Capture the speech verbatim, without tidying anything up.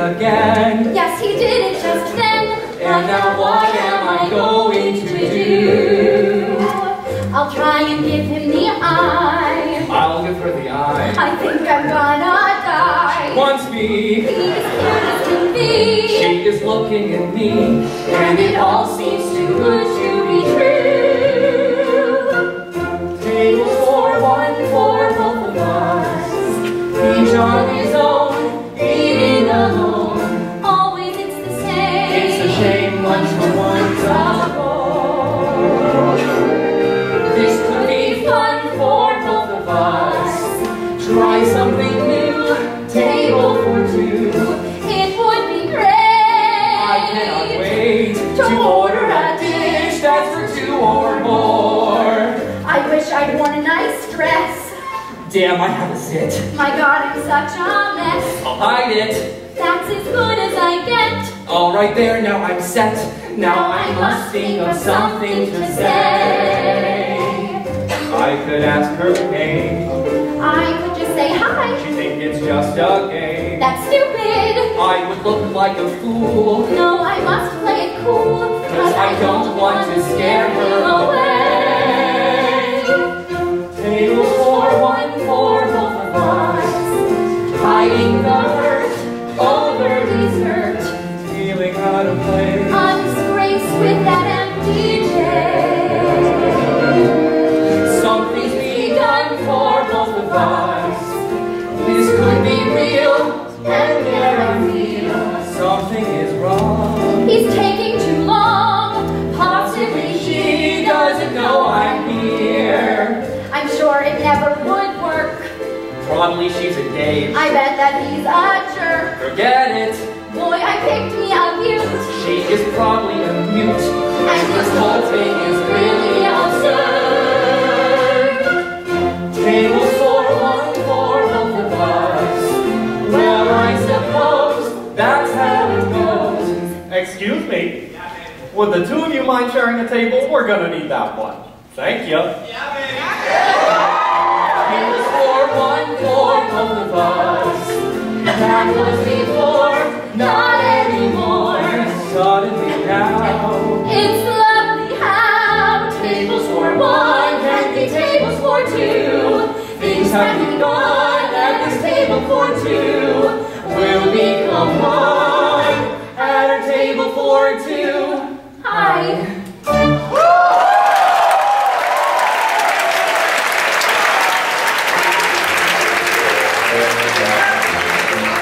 again. Yes, he did it just then. And now what am I going to do? I'll try and give him the eye. I'll give her the eye. I think I'm gonna die. She wants me. He is cute as can be. She is looking at me. And it all seems too good to be true. Tables for one, for both of us. Each on his own, eating alone. Always it's the same. It's a shame lunch for one trouble. This could be fun for both of us. Try something new, table for two. It would be great. I cannot wait to order a dish that's for two or more. I wish I'd worn a nice dress. Damn, I have a sit. My God, I'm such a mess. I'll hide it. That's as good as I get. All right there, now I'm set. Now I must think of something to say. I could ask her name. I could just say hi. She'd think it's just a game. That's stupid. I would look like a fool. No, I must play it cool. Cause I don't want to scare her away. Tables for one, for both of us. Hiding the hurt over dessert. Feeling out of place. I'm disgraced with that empty chair. Something's begun for both of us. This could be real, and there I feel something is wrong. He's taking too long. Possibly She doesn't know I'm here. I'm sure it never would work. Probably she's a Dave. I bet that he's a jerk. Forget it. Boy, I picked me a beaut. She is probably a mute. And this whole thing is really absurd. Tables for one, for both of us. Well, I suppose that's how it goes. Excuse me. Would the two of you mind sharing a table? We're gonna need that one. Thank you. Tables for one, for both of us. That was before, not anymore. Suddenly now, It's lovely how tables for one can be tables for two. things have begun, and this table for two will become one.